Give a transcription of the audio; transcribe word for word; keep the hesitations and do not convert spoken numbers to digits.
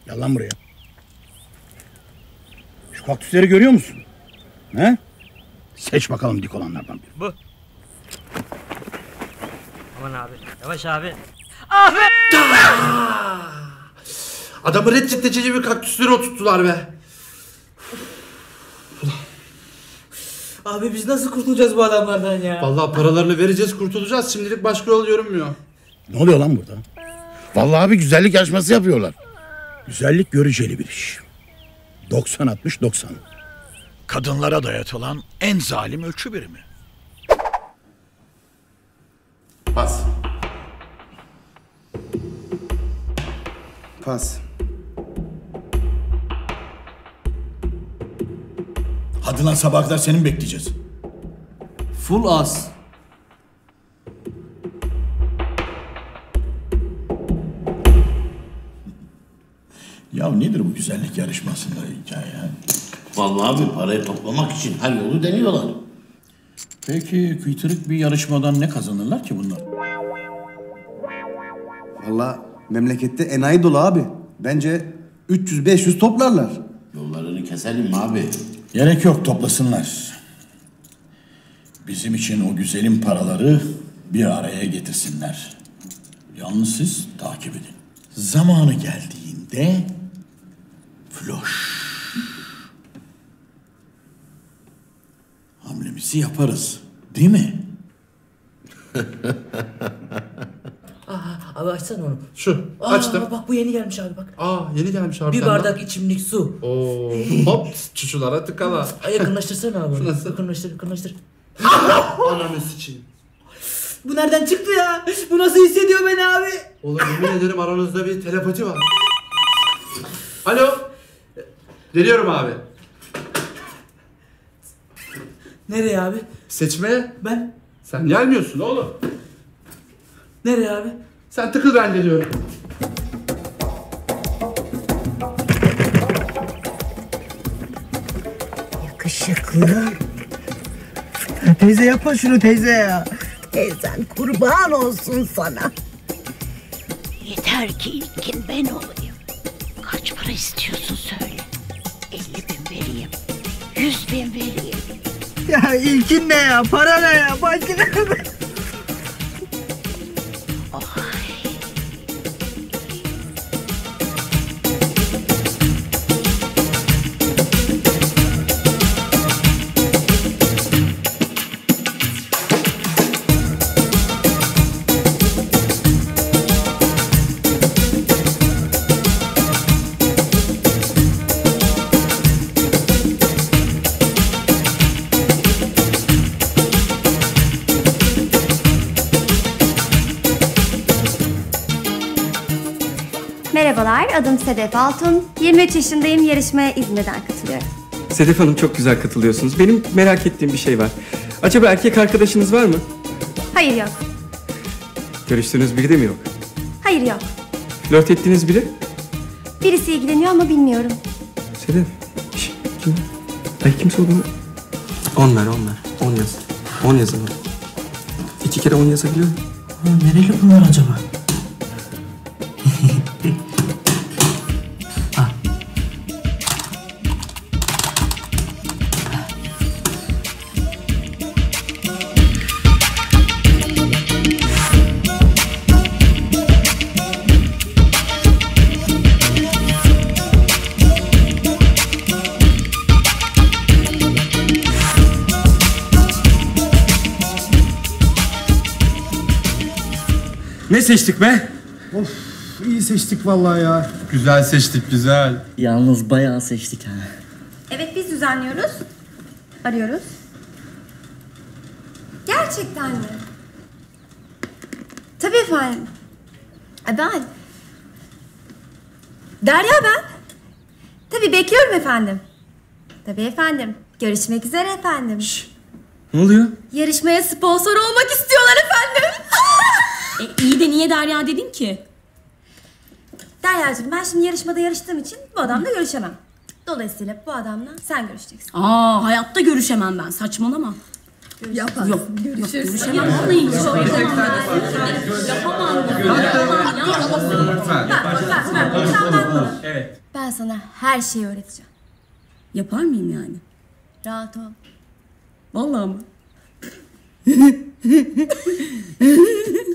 Gel lan buraya. Şu kaktüsleri görüyor musun? He? Seç bakalım dik olanlardan biri. Bu. Aman abi. Yavaş abi. Abi! Adamı reddedeceği bir kaktüsleri oturttular be. Abi biz nasıl kurtulacağız bu adamlardan ya? Vallahi paralarını vereceğiz, kurtulacağız. Şimdilik başka yol görünmüyor. Ne oluyor lan burada? Vallahi bir güzellik yarışması yapıyorlar. Güzellik göreceli bir iş. doksan altmış doksan. Kadınlara dayatılan en zalim ölçü birimi. Pas. Pas. Hadi lan sabaha kadar seni mi bekleyeceğiz? Full as. Ya nedir bu güzellik yarışmasında hikaye? Vallahi abi parayı toplamak için her yolu deniyorlar. Peki kıytırık bir yarışmadan ne kazanırlar ki bunlar? Vallahi memlekette enayi dolu abi. Bence üç yüz beş yüz toplarlar. Yollarını keselim mi abi? Gerek yok, toplasınlar. Bizim için o güzelim paraları bir araya getirsinler. Yalnız siz takip edin. Zamanı geldiğinde floş. Hamlemizi yaparız. Değil mi? Abi açsana onu. Şu, Aa, açtım. Bak bu yeni gelmiş abi bak. Aa, yeni gelmiş abi. Bir bardak içimlik su. Oo, hop, çuçulara tıkala. Ay yakınlaştırsana abi. Nasıl? Yakınlaştır, yakınlaştır. Ananı sıçayım. Bu nereden çıktı ya? Bu nasıl hissediyor beni abi? Oğlum yemin ederim aranızda bir telepati var. Alo. Geliyorum abi. Nereye abi? Seçmeye. Ben? Sen gelmiyorsun oğlum. Nereye abi? Sen tıkıl, ben geliyorum. Yakışıklı. Teyze yapma şunu teyze ya. Teyzen kurban olsun sana. Yeter ki ilkin ben olayım. Kaç para istiyorsun söyle. elli bin vereyim. Yüz bin vereyim. Ya ilkin ne ya? Para ne ya? Başka ne? Merhabalar, adım Sedef Altun. yirmi üç yaşındayım, yarışmaya İzmir'den katılıyorum. Sedef Hanım çok güzel katılıyorsunuz. Benim merak ettiğim bir şey var. Acaba erkek arkadaşınız var mı? Hayır yok. Görüştüğünüz biri de mi yok? Hayır yok. Flört ettiğiniz biri? Birisi ilgileniyor ama bilmiyorum. Sedef. Şş, kim? Ay kimse olduğunu... On ver, on ver. On yaz. On yazın. İki kere on yazabiliyor muyum? Nereli bunlar acaba? Ne seçtik be? Of, iyi seçtik vallahi ya. Güzel seçtik, güzel. Yalnız bayağı seçtik ha. Evet, biz düzenliyoruz. Arıyoruz. Gerçekten mi? Tabii efendim. E ben. Derya ben. Tabii bekliyorum efendim. Tabii efendim. Görüşmek üzere efendim. Şşş. Ne oluyor? Yarışmaya sponsor olmak istiyorlar efendim. E, iyi de niye Derya dedin ki? Deryacığım, ben şimdi yarışmada yarıştığım için bu adamla görüşemem. Dolayısıyla bu adamla sen görüşeceksin. Aa, hayatta görüşemem ben. Saçmalama. Yaparsın. Yok, yok görüşemem. Vallahi yok. Yapamam. Yapamam. Evet. Ben sana her şeyi öğreteceğim. Yapar mıyım yani? Rahat ol. Vallahi mı?